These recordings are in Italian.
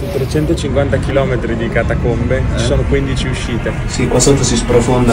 Su 350 km di catacombe ci sono 15 uscite. Sì, qua sotto si sprofonda.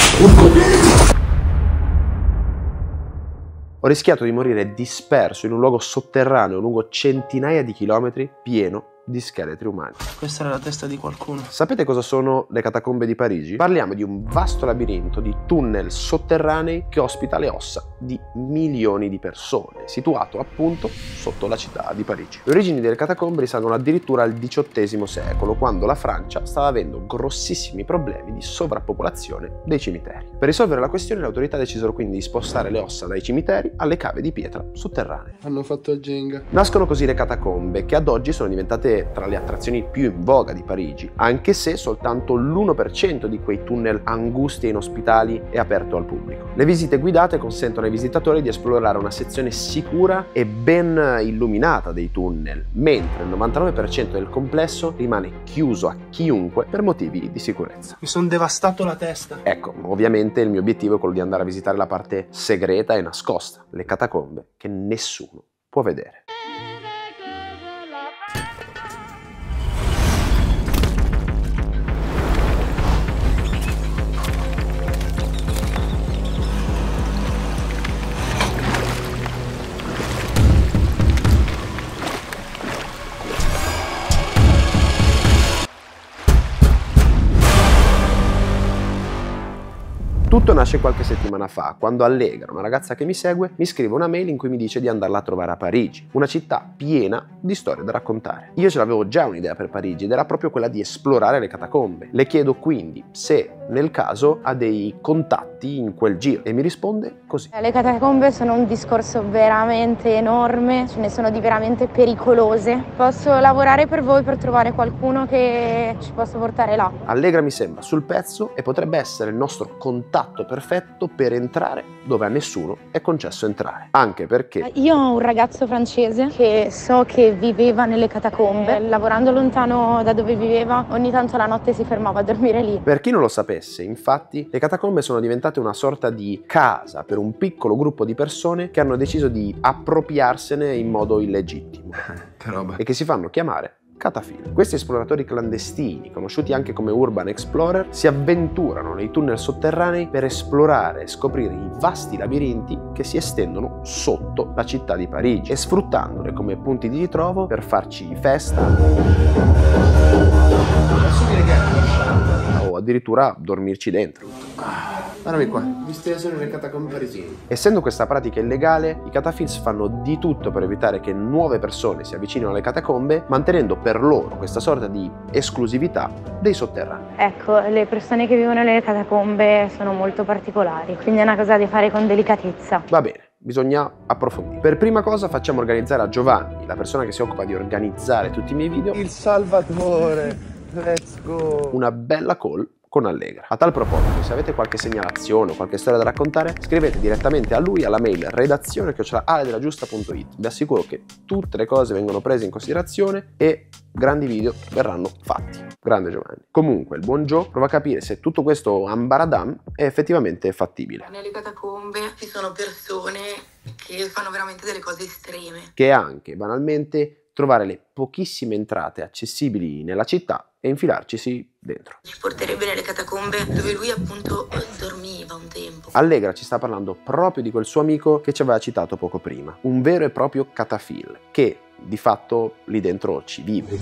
Ho rischiato di morire disperso in un luogo sotterraneo lungo centinaia di chilometri, pieno di scheletri umani. Questa era la testa di qualcuno. Sapete cosa sono le catacombe di Parigi? Parliamo di un vasto labirinto di tunnel sotterranei che ospita le ossa di milioni di persone, situato appunto sotto la città di Parigi. Le origini delle catacombe risalgono addirittura al XVIII secolo, quando la Francia stava avendo grossissimi problemi di sovrappopolazione dei cimiteri. Per risolvere la questione, le autorità decisero quindi di spostare le ossa dai cimiteri alle cave di pietra sotterranee. Hanno fatto il Jenga. Nascono così le catacombe, che ad oggi sono diventate tra le attrazioni più in voga di Parigi, anche se soltanto l'1% di quei tunnel angusti e inospitali è aperto al pubblico. Le visite guidate consentono ai visitatori di esplorare una sezione sicura e ben illuminata dei tunnel, mentre il 99% del complesso rimane chiuso a chiunque per motivi di sicurezza. Mi sono devastato la testa. Ecco, ovviamente il mio obiettivo è quello di andare a visitare la parte segreta e nascosta, le catacombe che nessuno può vedere. Tutto nasce qualche settimana fa, quando Allegra, una ragazza che mi segue, mi scrive una mail in cui mi dice di andarla a trovare a Parigi, una città piena di storie da raccontare. Io ce l'avevo già un'idea per Parigi ed era proprio quella di esplorare le catacombe. Le chiedo quindi se, nel caso, ha dei contatti in quel giro e mi risponde così. Le catacombe sono un discorso veramente enorme, ce ne sono di veramente pericolose. Posso lavorare per voi per trovare qualcuno che ci possa portare là. Allegra mi sembra sul pezzo e potrebbe essere il nostro contatto perfetto per entrare dove a nessuno è concesso entrare. Anche perché io ho un ragazzo francese che so che viveva nelle catacombe. Lavorando lontano da dove viveva, ogni tanto la notte si fermava a dormire lì. Per chi non lo sapesse, infatti, le catacombe sono diventate una sorta di casa per un piccolo gruppo di persone che hanno deciso di appropriarsene in modo illegittimo Che roba. e che si fanno chiamare catafil. Questi esploratori clandestini, conosciuti anche come urban explorer, si avventurano nei tunnel sotterranei per esplorare e scoprire i vasti labirinti che si estendono sotto la città di Parigi e sfruttandole come punti di ritrovo per farci festa o addirittura dormirci dentro. Guardami qua, disteso nelle catacombe parisine. Essendo questa pratica illegale, i catafils fanno di tutto per evitare che nuove persone si avvicinino alle catacombe, mantenendo per loro questa sorta di esclusività dei sotterranei. Ecco, le persone che vivono nelle catacombe sono molto particolari, quindi è una cosa da fare con delicatezza. Va bene, bisogna approfondire. Per prima cosa facciamo organizzare a Giovanni, la persona che si occupa di organizzare tutti i miei video, Il Salvatore. Let's go. una bella call con Allegra. A tal proposito, se avete qualche segnalazione o qualche storia da raccontare, scrivete direttamente a lui alla mail redazione@aledelagiusta.it. Vi assicuro che tutte le cose vengono prese in considerazione e grandi video verranno fatti. Grande Giovanni. Comunque, il buon Joe prova a capire se tutto questo ambaradam è effettivamente fattibile. Nelle catacombe ci sono persone che fanno veramente delle cose estreme. Che è anche, banalmente, trovare le pochissime entrate accessibili nella città e infilarcisi dentro. Ci porterebbe nelle catacombe dove lui appunto dormiva un tempo. Allegra ci sta parlando proprio di quel suo amico che ci aveva citato poco prima, un vero e proprio catafil, che di fatto lì dentro ci vive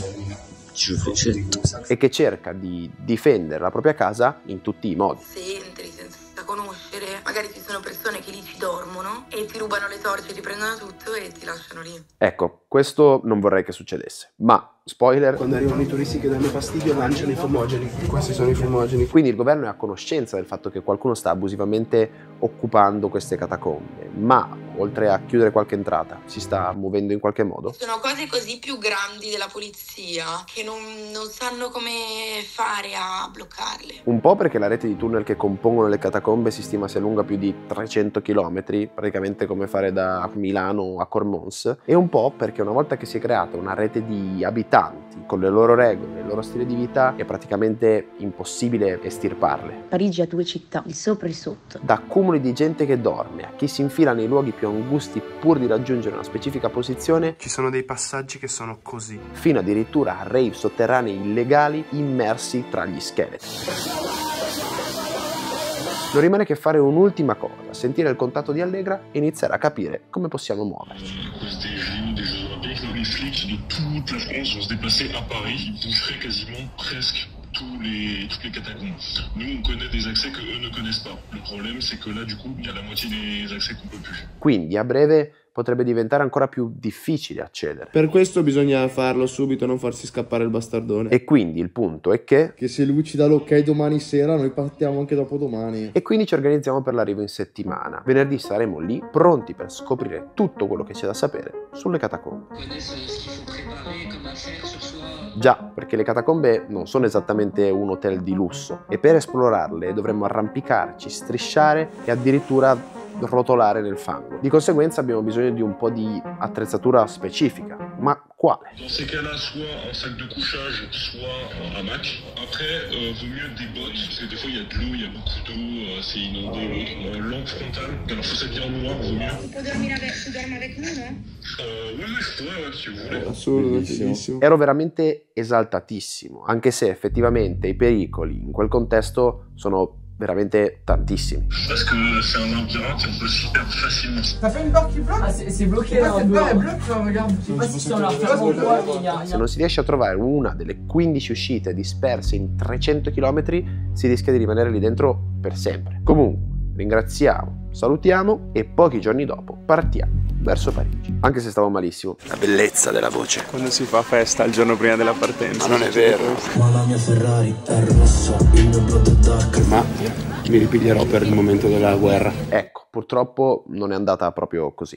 e che cerca di difendere la propria casa in tutti i modi. Se entri senza conoscere, magari ci sono persone che lì ci dormono e ti rubano le torce, ti prendono tutto e ti lasciano lì. Ecco, questo non vorrei che succedesse, ma spoiler, Quando arrivano i turisti che danno fastidio lanciano i fumogeni. Questi sono i fumogeni. quindi il governo è a conoscenza del fatto che qualcuno sta abusivamente occupando queste catacombe, ma oltre a chiudere qualche entrata si sta muovendo in qualche modo? Sono cose così più grandi della polizia che non sanno come fare a bloccarle. Un po' perché la rete di tunnel che compongono le catacombe si stima sia lunga più di 300 km, praticamente come fare da Milano a Cormons, e un po' perché una volta che si è creata una rete di abitanti con le loro regole, loro stile di vita è praticamente impossibile estirparle. Parigi ha due città, il sopra e il sotto. Da cumuli di gente che dorme a chi si infila nei luoghi più angusti pur di raggiungere una specifica posizione, Ci sono dei passaggi che sono così. fino addirittura a rave sotterranei illegali immersi tra gli scheletri. Non rimane che fare un'ultima cosa, sentire il contatto di Allegra e iniziare a capire come possiamo muoverci. À cause des JO, des Jeux Olympiques, les flics de toute la France vont se déplacer à Paris. Ils boucheraient quasiment presque toutes les catacombes. Nous, on connaît des accès que eux ne connaissent pas. Le problème, c'est que là, du coup, il y a la moitié des accès qu'on peut plus. Quindi a breve potrebbe diventare ancora più difficile accedere. Per questo bisogna farlo subito, non farsi scappare il bastardone. E quindi il punto è che... Che se lui ci dà l'ok domani sera, noi partiamo anche dopodomani. E quindi ci organizziamo per l'arrivo in settimana. Venerdì saremo lì, pronti per scoprire tutto quello che c'è da sapere sulle catacombe. Già, perché le catacombe non sono esattamente un hotel di lusso e per esplorarle dovremmo arrampicarci, strisciare e addirittura rotolare nel fango. Di conseguenza abbiamo bisogno di un po' di attrezzatura specifica. Ma quale? Dans ces cas-là, soit un sac de couchage, soit un hamac. Après, vaut mieux des bottes, parce que des fois, il y a de l'eau, il y a beaucoup d'eau, c'est inondé. Lampe frontale. Alors, faut s'habiller en noir, vaut mieux. Tu dormi avec nous, no? Ouais, je pourrais, ouais, si vous voulez. Assurdo, bellissimo. Ero veramente esaltatissimo, anche se effettivamente i pericoli in quel contesto sono veramente tantissimi. Parce que c'est un labyrinthe et on peut s'y perdre facilement. T'as fait une porte qui bloque? Ah, c'est bloqué là. Cette porte est bloquée, regarde. Je sais pas si on la referme ou quoi, mais il y a... Se non si riesce a trovare una delle 15 uscite disperse in 300 km, si rischia di rimanere lì dentro per sempre. Comunque, ringraziamo, salutiamo e pochi giorni dopo partiamo verso Parigi. Anche se stavo malissimo. La bellezza della voce. Quando si fa festa il giorno prima della partenza. Ma non è vero. Ma la mia Ferrari è rossa, il mio blood è dark. Ma mi ripiglierò per il momento della guerra. Ecco, purtroppo non è andata proprio così.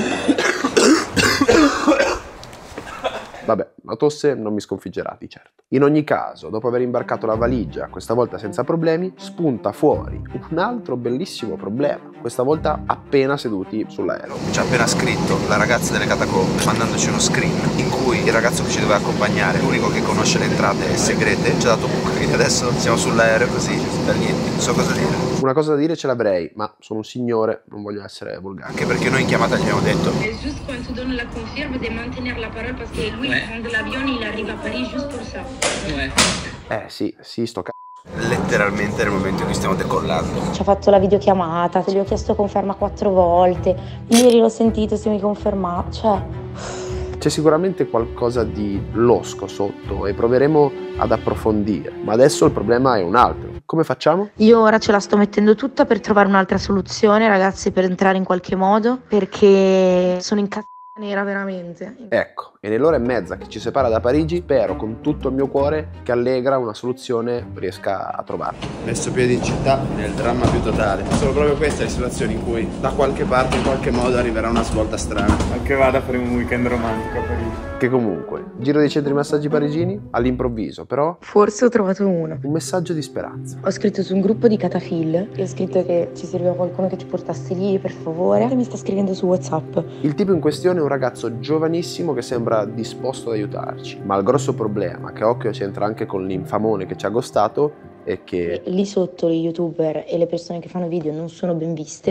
Vabbè, la tosse non mi sconfiggerà di certo. In ogni caso, dopo aver imbarcato la valigia, questa volta senza problemi, spunta fuori un altro bellissimo problema, questa volta appena seduti sull'aereo. Ci ha appena scritto la ragazza delle catacombe mandandoci uno screen in cui il ragazzo che ci doveva accompagnare, l'unico che conosce le entrate segrete, ci ha dato buca. Quindi adesso siamo sull'aereo così, per niente, non so cosa dire. Una cosa da dire ce l'avrei, ma sono un signore, non voglio essere volgare. Anche perché noi in chiamata gli abbiamo detto Juste quand tu donnes la confirme de maintenir la parole parce que lui prend l'avion, il arrive a Paris juste pour ça. Sì, sto letteralmente nel momento in cui stiamo decollando. Ci ha fatto la videochiamata, gli ho chiesto conferma 4 volte. Ieri l'ho sentito, se mi conferma, C'è sicuramente qualcosa di losco sotto e proveremo ad approfondire, ma adesso il problema è un altro. Come facciamo? Io ora ce la sto mettendo tutta per trovare un'altra soluzione, ragazzi, per entrare in qualche modo, perché sono incazzata nera veramente. Ecco, e nell'ora e mezza che ci separa da Parigi spero con tutto il mio cuore che Allegra una soluzione riesca a trovarla. Messo piede in città nel dramma più totale. Sono proprio queste le situazioni in cui da qualche parte in qualche modo arriverà una svolta strana. Anche vada per un weekend romantico a Parigi. Che comunque, giro dei centri massaggi parigini, all'improvviso però Forse ho trovato uno. un messaggio di speranza. Ho scritto su un gruppo di Catafil e ho scritto che ci serviva qualcuno che ci portasse lì, per favore. E mi sta scrivendo su WhatsApp. Il tipo in questione è un ragazzo giovanissimo che sembra disposto ad aiutarci, ma il grosso problema, che occhio c'entra anche con l'infamone che ci ha aggostato, è che Lì sotto gli youtuber e le persone che fanno video non sono ben viste.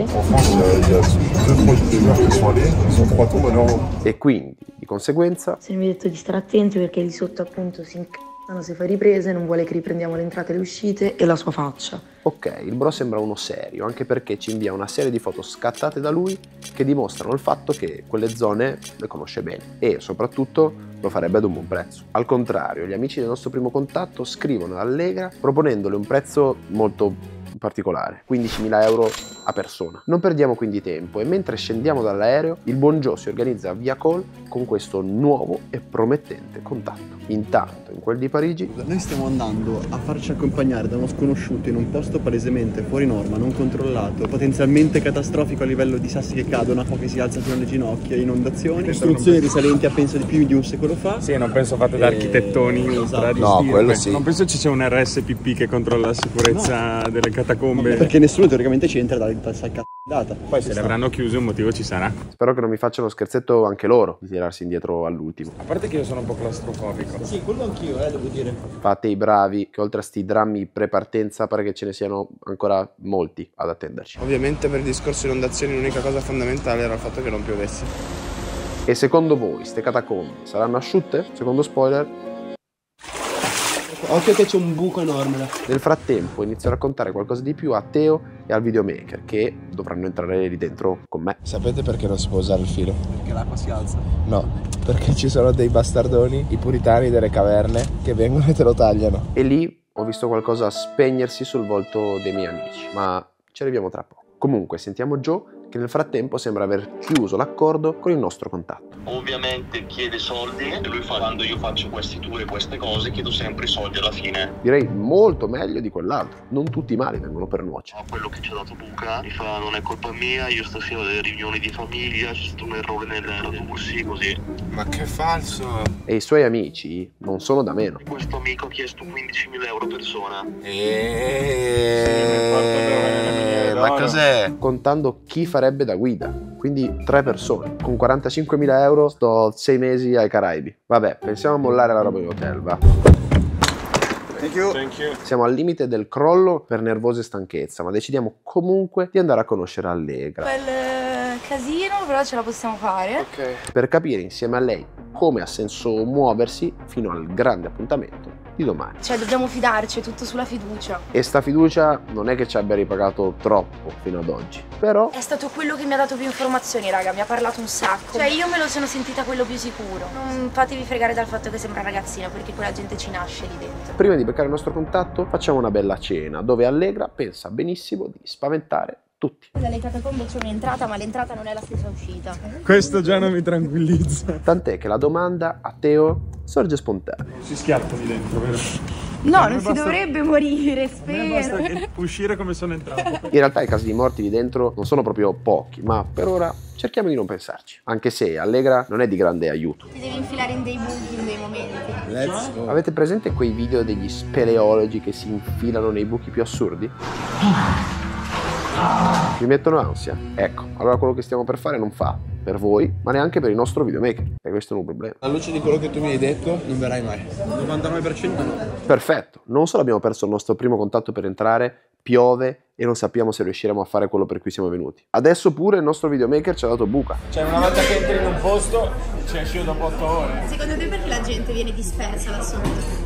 E quindi, di conseguenza, Se mi ha detto di stare attenti perché lì sotto appunto si incazzano se fai riprese, non vuole che riprendiamo le entrate e le uscite e la sua faccia. ok, il bro sembra uno serio, anche perché ci invia una serie di foto scattate da lui che dimostrano il fatto che quelle zone le conosce bene e soprattutto lo farebbe ad un buon prezzo. Al contrario, gli amici del nostro primo contatto scrivono ad Allegra proponendole un prezzo molto particolare, 15.000 euro a persona. Non perdiamo quindi tempo e mentre scendiamo dall'aereo il buon Joe si organizza via call con questo nuovo e promettente contatto. Intanto in quel di Parigi Noi stiamo andando a farci accompagnare da uno sconosciuto in un posto palesemente fuori norma, non controllato, potenzialmente catastrofico a livello di sassi che cadono, acqua che si alza fino alle ginocchia, inondazioni, istruzioni risalenti a penso di più di un secolo fa. Sì, non penso fatte da architettoni ultra di No, stirpe. quello sì. Non penso ci sia un RSPP che controlla la sicurezza delle catacombe. Perché nessuno teoricamente ci entra dalle solita data. Poi se le avranno chiuse un motivo ci sarà. Spero che non mi facciano scherzetto anche loro di tirarsi indietro all'ultimo. A parte che io sono un po' claustrofobico. Sì, quello anch'io, devo dire. Fate i bravi, che oltre a sti drammi pre-partenza pare che ce ne siano ancora molti ad attenderci. Ovviamente per il discorso inondazioni l'unica cosa fondamentale era il fatto che non piovesse. E secondo voi ste catacombe saranno asciutte? Secondo spoiler, Occhio che c'è un buco enorme là. nel frattempo inizio a raccontare qualcosa di più a Teo e al videomaker, che dovranno entrare lì dentro con me. Sapete perché non si può usare il filo? Perché l'acqua si alza. No, perché ci sono dei bastardoni, i puritani delle caverne, che vengono e te lo tagliano. E lì ho visto qualcosa spegnersi sul volto dei miei amici, ma ci arriviamo tra poco. Comunque sentiamo Joe, che nel frattempo sembra aver chiuso l'accordo con il nostro contatto. Ovviamente chiede soldi e lui fa: quando io faccio questi tour e queste cose chiedo sempre i soldi alla fine. Direi molto meglio di quell'altro. Non tutti i mali vengono per nuocere. Quello che ci ha dato buca mi fa: non è colpa mia, io stasera ho delle riunioni di famiglia, c'è stato un errore nell'autobus, così. Ma che falso! E i suoi amici non sono da meno. Questo amico ha chiesto 15.000 euro a persona. Ma cos'è? Contando chi farebbe da guida. Quindi 3 persone. Con 45.000 euro sto 6 mesi ai Caraibi. Vabbè, pensiamo a mollare la roba in hotel, va. Thank you. Siamo al limite del crollo per nervosa e stanchezza, ma decidiamo comunque di andare a conoscere Allegra. Quel casino, però ce la possiamo fare. Ok. Per capire insieme a lei come ha senso muoversi fino al grande appuntamento di domani. Cioè, dobbiamo fidarci, è tutto sulla fiducia. E sta fiducia non è che ci abbia ripagato troppo fino ad oggi, però È stato quello che mi ha dato più informazioni, raga, mi ha parlato un sacco. Cioè, io me lo sono sentita quello più sicuro. Non fatevi fregare dal fatto che sembra un ragazzino, perché quella gente ci nasce lì dentro. prima di beccare il nostro contatto facciamo una bella cena, dove Allegra pensa benissimo di spaventare tutti. Dalle catacombe c'è un'entrata, ma l'entrata non è la stessa uscita. Questo già non mi tranquillizza. Tant'è che la domanda a Teo sorge spontanea. Si schiatta lì dentro, vero? No, non si dovrebbe morire, spero. Basta uscire come sono entrato. In realtà i casi di morti lì dentro non sono proprio pochi, ma per ora cerchiamo di non pensarci. Anche se Allegra non è di grande aiuto. Ti devi infilare in dei buchi in dei momenti. Let's go. Avete presente quei video degli speleologi che si infilano nei buchi più assurdi? Vi mettono ansia? Ecco, allora quello che stiamo per fare non fa per voi, ma neanche per il nostro videomaker, e questo è un problema. Alla luce di quello che tu mi hai detto, non verrai mai. 99% no. Perfetto, non solo abbiamo perso il nostro primo contatto per entrare, piove e non sappiamo se riusciremo a fare quello per cui siamo venuti. Adesso pure il nostro videomaker ci ha dato buca. Cioè, una volta che entri in un posto, ci esci dopo 8 ore. Secondo te perché la gente viene dispersa da sotto?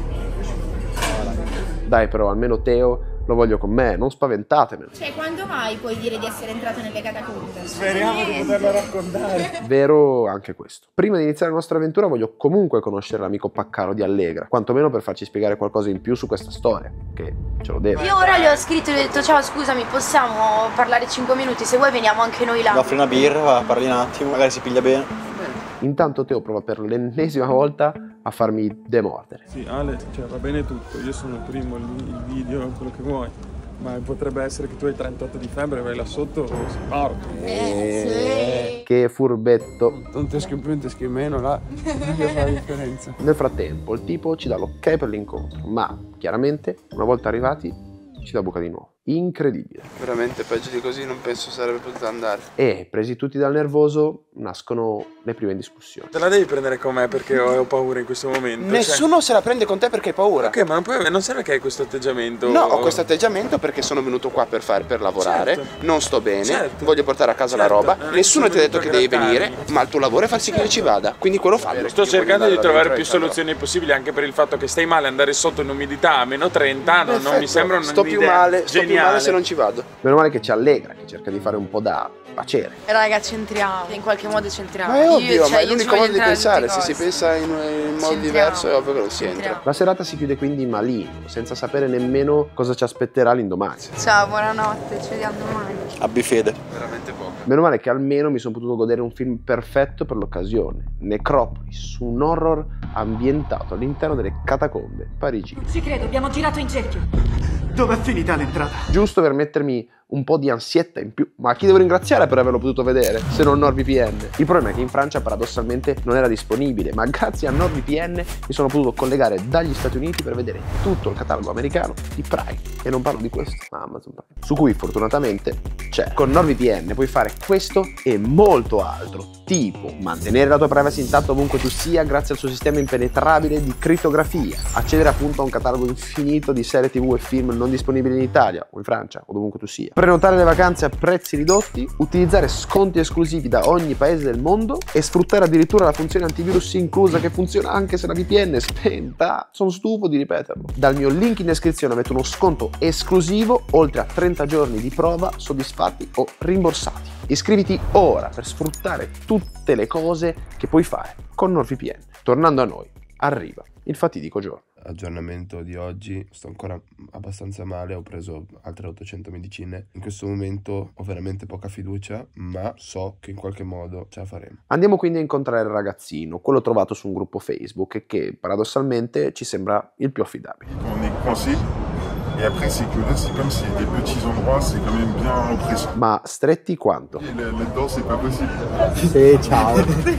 Dai però, almeno Teo lo voglio con me, non spaventatemelo. Cioè, quando mai puoi dire di essere entrato nelle catacombe? Speriamo di poterlo raccontare. Vero anche questo. Prima di iniziare la nostra avventura voglio comunque conoscere l'amico Paccaro di Allegra, quantomeno per farci spiegare qualcosa in più su questa storia, che ce lo deve. Io ora gli ho scritto e gli ho detto: ciao, scusami, possiamo parlare 5 minuti? Se vuoi veniamo anche noi là. Offri una birra, parli un attimo, magari si piglia bene. Intanto Teo prova per l'ennesima volta a farmi demordere. Sì, Ale, cioè va bene tutto, io sono il primo, il video, quello che vuoi. Ma potrebbe essere che tu hai 38 di febbre, vai là sotto o sei morto. Sì. Che furbetto. Non teschi più, non teschi meno, là non fa la differenza. Nel frattempo il tipo ci dà l'ok per l'incontro, ma chiaramente una volta arrivati ci dà buca di nuovo. Incredibile. Veramente peggio di così non penso sarebbe potuto andare. E presi tutti dal nervoso nascono le prime discussioni. Te la devi prendere con me perché ho paura in questo momento. Nessuno se la prende con te perché hai paura. Ok, ma non serve che hai questo atteggiamento. No, ho questo atteggiamento perché sono venuto qua per lavorare, Certo. non sto bene, Certo. voglio portare a casa la Certo, roba, non nessuno ti ha detto che devi grattarmi. venire, ma il tuo lavoro è far sì che io ci vada, quindi quello fallo. Sto cercando di trovare più soluzioni possibili, anche per il fatto che stai male, andare sotto in umidità a meno 30 non mi sembra un'idea sto più male se non ci vado. Meno male che ci Allegra, che cerca di fare un po' da pacere. Raga, centriamo. In qualche modo centriamo. Ma è ovvio, ma è io l'unico ci voglio modo di entrare pensare, tutte se si cose. pensa in modo Centriamo. diverso è ovvio che non si Centriamo. entra. La serata si chiude quindi malino, senza sapere nemmeno cosa ci aspetterà l'indomani. Ciao, buonanotte, ci vediamo domani. Abbi fede. Veramente poco. Meno male che almeno mi sono potuto godere un film perfetto per l'occasione, Necropolis, un horror ambientato all'interno delle catacombe parigine. Ci credo, abbiamo girato in cerchio. Dove è finita l'entrata? Giusto per mettermi un po' di ansietta in più. Ma chi devo ringraziare per averlo potuto vedere, se non NordVPN? Il problema è che in Francia paradossalmente non era disponibile, ma grazie a NordVPN mi sono potuto collegare dagli Stati Uniti per vedere tutto il catalogo americano di Prime. E non parlo di questo, ma Amazon Prime, su cui fortunatamente c'è. Con NordVPN puoi fare questo e molto altro, tipo mantenere la tua privacy intatta ovunque tu sia grazie al suo sistema impenetrabile di crittografia, accedere appunto a un catalogo infinito di serie TV e film non disponibili in Italia o in Francia o dovunque tu sia, prenotare le vacanze a prezzi ridotti, utilizzare sconti esclusivi da ogni paese del mondo e sfruttare addirittura la funzione antivirus inclusa che funziona anche se la VPN è spenta. Sono stufo di ripeterlo. Dal mio link in descrizione avete uno sconto esclusivo oltre a 30 giorni di prova soddisfatti o rimborsati. Iscriviti ora per sfruttare tutte le cose che puoi fare con NordVPN. Tornando a noi, arriva il fatidico giorno. Aggiornamento di oggi, sto ancora abbastanza male, ho preso altre 800 medicine. In questo momento ho veramente poca fiducia, ma so che in qualche modo ce la faremo. Andiamo quindi a incontrare il ragazzino, quello trovato su un gruppo Facebook, che paradossalmente ci sembra il più affidabile. On est coincé. Et après, c'est que là, c'est comme si des petits endroits, c'est quand même bien oppressant. Ma stretti quanto? Là-dedans, c'est pas possible. Sì, ciao.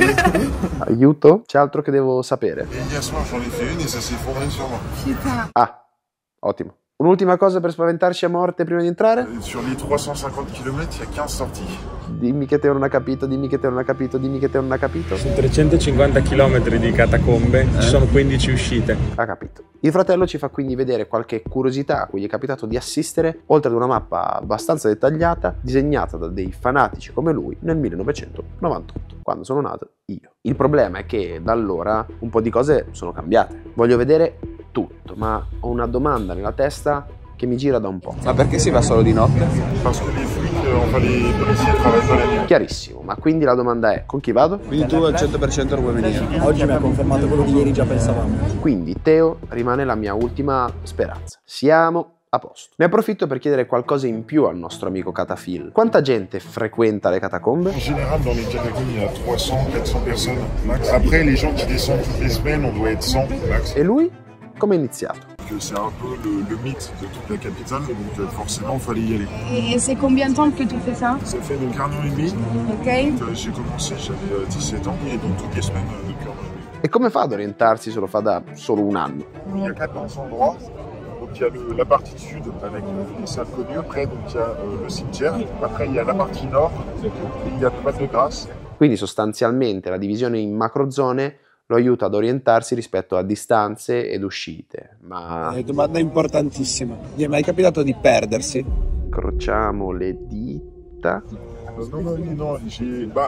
Aiuto? C'è altro che devo sapere? Et hier soir, j'en ai fait une et ça s'est effondré sur moi. Ah, ottimo. Un'ultima cosa per spaventarci a morte prima di entrare? Sur les 350 km, il y a 15 sorties. Dimmi che te non hai capito, dimmi che te non hai capito, dimmi che te non hai capito. Su 350 km di catacombe ci sono 15 uscite. Ha capito. Il fratello ci fa quindi vedere qualche curiosità a cui gli è capitato di assistere, oltre ad una mappa abbastanza dettagliata, disegnata da dei fanatici come lui nel 1998, quando sono nato io. Il problema è che da allora un po' di cose sono cambiate. Voglio vedere tutto, ma ho una domanda nella testa che mi gira da un po'. Ma perché si va solo di notte? Parce que les flics, enfin les policiers travaillent pas la nuit. Chiarissimo, ma quindi la domanda è: con chi vado? Quindi tu al 100% non vuoi venire? Oggi mi ha confermato quello che ieri già pensavamo. Quindi Teo rimane la mia ultima speranza. Siamo a posto. Ne approfitto per chiedere qualcosa in più al nostro amico Catafil. Quanta gente frequenta le catacombe? En général, dans les catacombes, il y a 300-400 personnes max. Après, les gens qui descendent toutes les semaines, on doit être 100 max. E lui? Come è iniziato? C'est un peu le mythe de toute la capitale, donc forcément, il fallait y aller. Et c'est combien de temps que tu fais ça? Ça fait donc 1 an et demi. Ok. J'ai commencé, j'avais 17 ans, et donc toutes les semaines depuis 1 an et demi. E come fa ad orientarsi se lo fa da solo un anno? Il y a 14 endroits. Donc il y a la partie sud avec les salles connues. Après, donc il y a le cimetière. Après, il y a la partie nord. Et il y a le Val de Grâce. Quindi sostanzialmente la divisione in macrozone lo aiuta ad orientarsi rispetto a distanze ed uscite. Ma Domanda importantissima. Gli è mai capitato di perdersi? incrociamo le dita. Non, je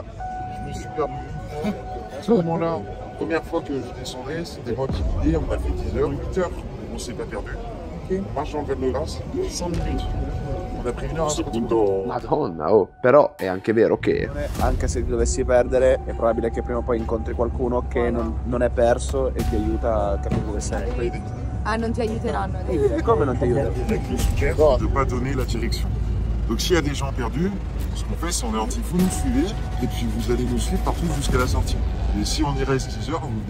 me suis perdu. À ce moment-là, la première fois que je descendais, c'était moi qui guidais, on a fait 10 heures, 8 heures, on s'est pas perdu. On marche dans le Val de Grâce, 100 minutes. On a pris 1 heure à sortir. Madonna, oh. Però è anche vero che Anche se ti dovessi perdere, è probabile che prima o poi incontri qualcuno che non è perso e ti aiuta a capire dove sei. Ah, non ti aiuteranno. Come non ti aiuta? Avec le super, de ne pas donner la direction. Donc s'il y a des gens perdus, ce qu'on fait, c'est on est anti, vous nous suivez, et puis vous allez nous suivre partout jusqu'à la sortie. Et si on y reste 6 heures, vous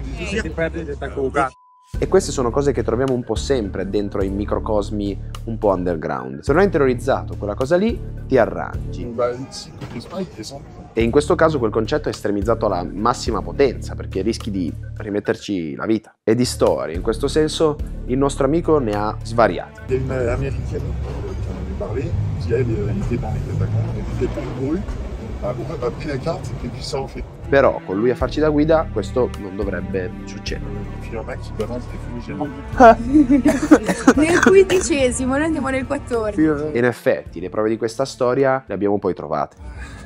devez... E queste sono cose che troviamo un po' sempre dentro ai microcosmi un po' underground. Se non hai interiorizzato quella cosa lì, ti arrangi. E in questo caso quel concetto è estremizzato alla massima potenza, perché rischi di rimetterci la vita. E di storie, in questo senso, il nostro amico ne ha svariate. Il y a une américaine qui en avait parlé, qui elle était dans les catacombes, elle était mourue, a pris la carte et puis ça en fait. Però con lui a farci da guida questo non dovrebbe succedere. Puis il y en a qui balancent des fumigènes. Nel 15°, noi andiamo nel 14. E in effetti le prove di questa storia le abbiamo poi trovate.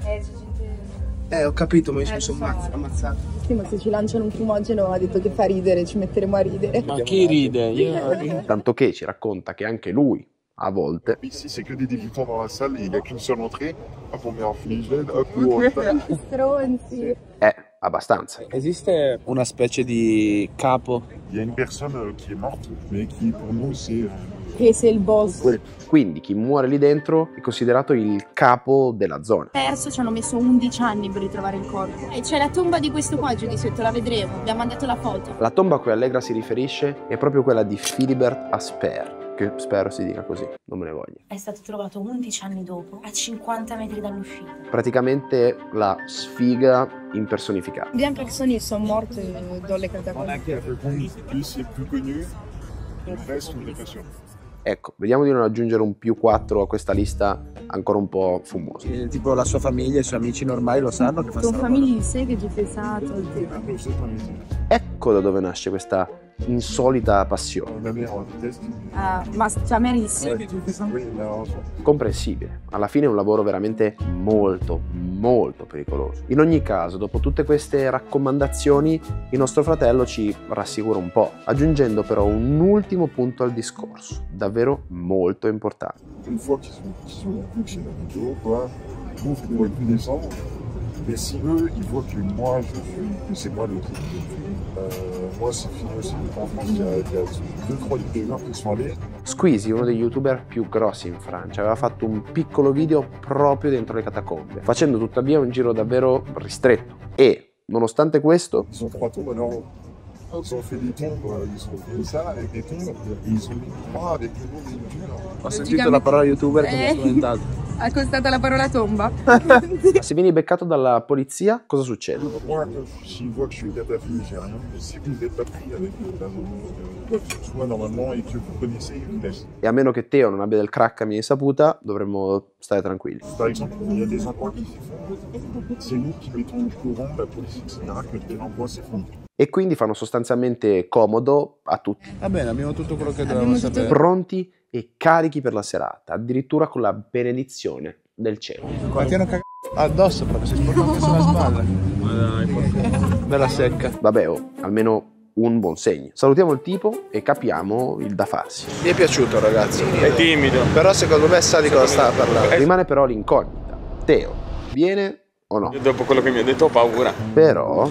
Ho capito, ma io mi sono ammazzato. Sì, ma se ci lanciano un fumogeno ha detto che fa ridere, ci metteremo a ridere. Ma chi ride? Tanto che ci racconta che anche lui a volte Ici, c'est que des débutants dans la salle et il n'y a qu'une seule entrée. Hop, on met un fumigène, hop, on repart. Stronzi. abbastanza. Esiste una specie di capo? Il y a une personne qui est morte, mais qui pour nous c'est... Che sei il boss. Quindi chi muore lì dentro è considerato il capo della zona. Perso, ci hanno messo 11 anni per ritrovare il corpo. E c'è la tomba di questo qua giù di sotto, la vedremo, abbiamo mandato la foto. La tomba a cui Allegra si riferisce è proprio quella di Philibert Asper, che spero si dica così, non me ne voglio. È stato trovato 11 anni dopo, a 50 metri dall'uscita. Praticamente la sfiga impersonificata. Bien personnes sont mortes dans les catacombes. Ecco, vediamo di non aggiungere un +4 a questa lista ancora un po' fumosa. Tipo la sua famiglia e i suoi amici normali lo sanno che fa Ton sta famille sait que tu fais ça tout le temps. Ecco da dove nasce questa insolita passione. Ma ta mère ici. Comprensibile, alla fine è un lavoro veramente molto, molto pericoloso. In ogni caso, dopo tutte queste raccomandazioni, il nostro fratello ci rassicura un po', aggiungendo però un ultimo punto al discorso, davvero molto importante. Une fois qu'ils ont vu que j'ai la vidéo, quoi, trouve qu'ils pourraient plus descendre. Mais si eux, ils voient que moi, que c'est moi le type, moi c'est fini aussi. En France, il y a 2-3 youtubeurs qui sont allés. Squeezie, uno degli youtuber più grossi in Francia, aveva fatto un piccolo video proprio dentro le catacombe, facendo tuttavia un giro davvero ristretto. E, nonostante questo, Ils ont 3 tombes, alors ils ont fait des tombes, ils ont fait ça avec des tombes, et ils ont mis 3 avec le nom des youtubeurs. Ho sentito la parola youtuber che mi ha spaventato. Ha costato la parola tomba. se vieni beccato dalla polizia, cosa succede? Moi, s'ils voient que je suis cataphilie, j'ai rien, mais si vous n'êtes pas pris avec soit normalement et que vous connaissez, ils vous laissent. E a meno che Teo non abbia del crack a mia insaputa, dovremmo stare tranquilli. Par exemple, il y a des endroits qui s'effondrent, c'est nous qui mettons au courant la police, etc., que tel endroit s'effondre. E quindi fanno sostanzialmente comodo a tutti. Va bene, abbiamo tutto quello che dovevamo sapere. Pronti e carichi per la serata, addirittura con la benedizione del cielo. Ma ti hanno cagato addosso proprio, sei sporcato anche sulla spalla. Ma dai, porca. Bella secca. Vabbè, almeno un buon segno. Salutiamo il tipo e capiamo il da farsi. Mi è piaciuto, ragazzi. È timido. Però secondo me sa di cosa stava parlando. Rimane però l'incognita. Teo, viene o no? Io dopo quello che mi ha detto ho paura. Però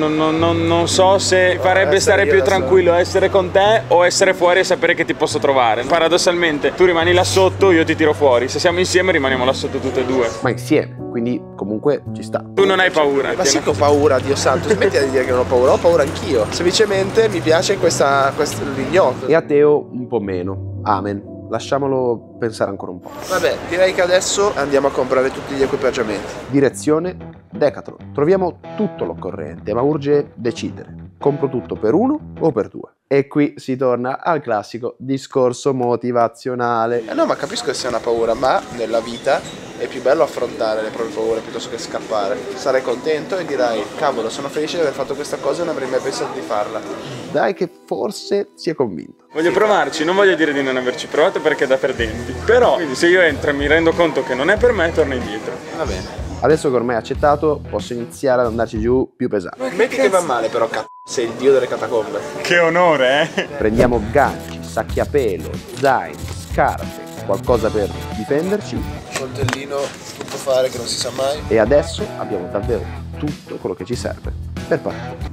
non so se farebbe stare più tranquillo essere con te o essere fuori e sapere che ti posso trovare. Paradossalmente tu rimani là sotto, io ti tiro fuori. Se siamo insieme rimaniamo là sotto tutte e due. ma insieme, quindi comunque ci sta. Tu non hai paura. Ma sì che ho paura, Dio santo, smettila di dire che non ho paura anch'io. Semplicemente mi piace questo l'ignoto. E a Teo un po' meno. Amen. Lasciamolo pensare ancora un po'. Vabbè, direi che adesso andiamo a comprare tutti gli equipaggiamenti. Direzione Decathlon. Troviamo tutto l'occorrente, ma urge decidere. Compro tutto per 1 o per 2? E qui si torna al classico discorso motivazionale. No, ma capisco che sia una paura, ma nella vita è più bello affrontare le proprie paure piuttosto che scappare. Sarai contento e dirai, cavolo, sono felice di aver fatto questa cosa e non avrei mai pensato di farla. Dai che forse si è convinto. Voglio provarci, non voglio dire di non averci provato perché è da perdenti. Però, quindi se io entro e mi rendo conto che non è per me, torno indietro. Va bene. Adesso che ormai è accettato, posso iniziare ad andarci giù più pesante. Metti che va male però, sei il dio delle catacombe. Che onore, eh? Prendiamo ganci, sacchi a pelo, zaini, scarpe, qualcosa per difenderci. Coltellino, tutto fare che non si sa mai. E adesso abbiamo davvero tutto quello che ci serve per partire.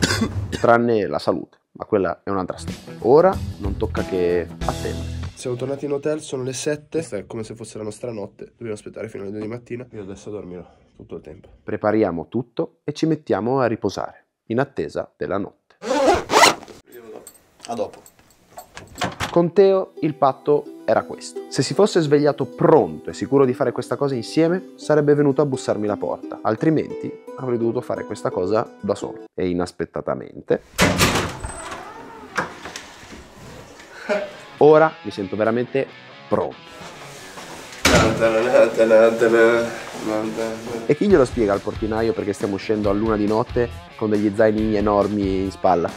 Tranne la salute, ma quella è un'altra storia. Ora non tocca che attendere. Siamo tornati in hotel, sono le 7. Questa è come se fosse la nostra notte. Dobbiamo aspettare fino alle 2 di mattina. Io adesso dormirò tutto il tempo. Prepariamo tutto e ci mettiamo a riposare, in attesa della notte. A dopo. Con Teo il patto era questo. Se si fosse svegliato pronto e sicuro di fare questa cosa insieme, sarebbe venuto a bussarmi la porta. Altrimenti avrei dovuto fare questa cosa da solo. E inaspettatamente... ora mi sento veramente pronto. E chi glielo spiega al portinaio perché stiamo uscendo a luna di notte con degli zaini enormi in spalla?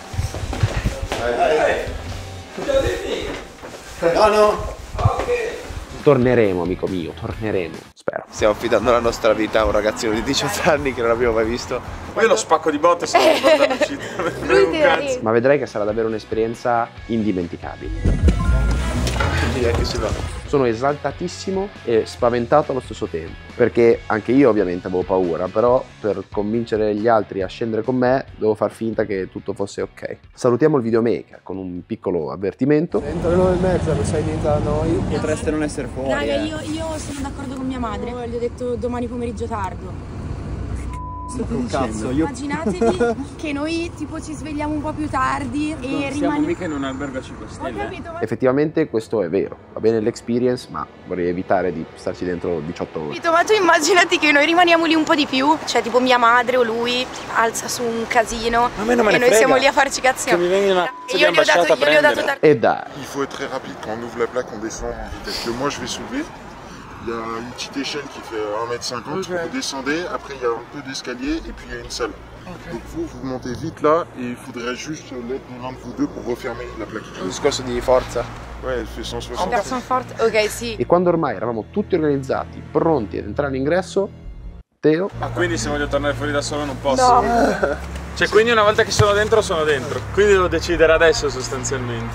No. Torneremo, amico mio, torneremo, spero. Stiamo affidando la nostra vita a un ragazzino di 18 anni che non abbiamo mai visto. Io lo spacco di botte se non guardo l'uscita. Ma vedrai che sarà davvero un'esperienza indimenticabile. Che si va. Sono esaltatissimo e spaventato allo stesso tempo, perché anche io ovviamente avevo paura, però per convincere gli altri a scendere con me devo far finta che tutto fosse ok. Salutiamo il videomaker con un piccolo avvertimento. Entro alle 9:30, lo sai niente da noi. Potreste non essere fuori. Raga, io sono d'accordo con mia madre. Gli ho detto domani pomeriggio tardo. Cazzo, io... Immaginatevi che noi tipo ci svegliamo un po' più tardi e siamo rimaniamo... mica in un albergo a 5 Ho stelle. capito, ma... Effettivamente questo è vero, va bene l'experience, ma vorrei evitare di starci dentro 18 ore. Ma tu immaginati che noi rimaniamo lì un po' di più, cioè tipo mia madre o lui alza su un casino e noi siamo lì a farci cazzi. Che mi vengono Io gli ho dato E dai. Il faut être très rapide quand on ouvre la plaque, on descend en vitesse. Que moi je vais soulever. Il y a une petite échelle qui fait 1,50 m, vous descendez, après il y a un peu d'escalier et puis il y a une salle. Donc vous montez vite là et il faudrait juste l'aide de l'un de vous deux pour refermer la plaque. Un discorso di forza? Ouais, elle fait 160. Persone forte, ok sì. E quando ormai eravamo tutti organizzati, pronti ad entrare all'ingresso, Teo... Ma quindi se voglio tornare fuori da solo non posso? No. Cioè quindi una volta che sono dentro, quindi devo decidere adesso sostanzialmente.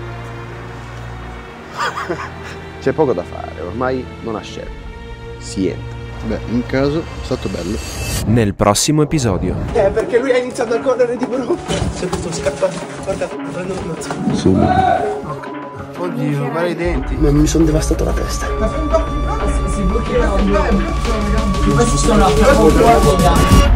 C'è poco da fare, ormai non ha scelta. Si entra. Beh, in caso è stato bello. Nel prossimo episodio. Perché lui ha iniziato a correre di brutto. Si è potuto scappare. Guarda, prendo un mazzo. Subito. Oddio, guarda i denti. Ma mi sono devastato la testa. C'est bloqué là en bas. Regarde. Je sais pas si je suis dans la